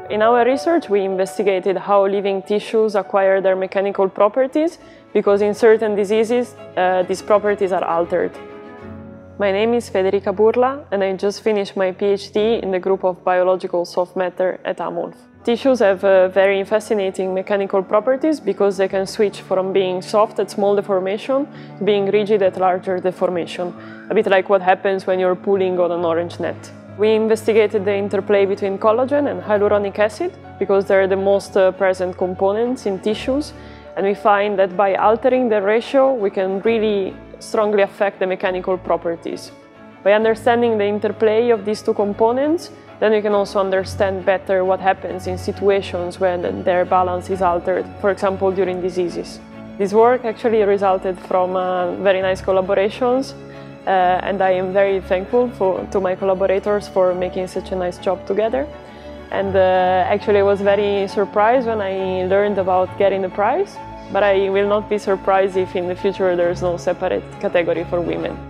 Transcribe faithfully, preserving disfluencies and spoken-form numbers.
In our research, we investigated how living tissues acquire their mechanical properties, because in certain diseases, uh, these properties are altered. My name is Federica Burla, and I just finished my PhD in the group of biological soft matter at Amulf. Tissues have uh, very fascinating mechanical properties because they can switch from being soft at small deformation to being rigid at larger deformation, a bit like what happens when you're pulling on an orange net. We investigated the interplay between collagen and hyaluronic acid because they're the most uh, present components in tissues, and we find that by altering the ratio we can really strongly affect the mechanical properties. By understanding the interplay of these two components, then we can also understand better what happens in situations when their balance is altered, for example during diseases. This work actually resulted from uh, very nice collaborations. Uh, and I am very thankful for, to my collaborators for making such a nice job together. And uh, actually I was very surprised when I learned about getting the prize, but I will not be surprised if in the future there is no separate category for women.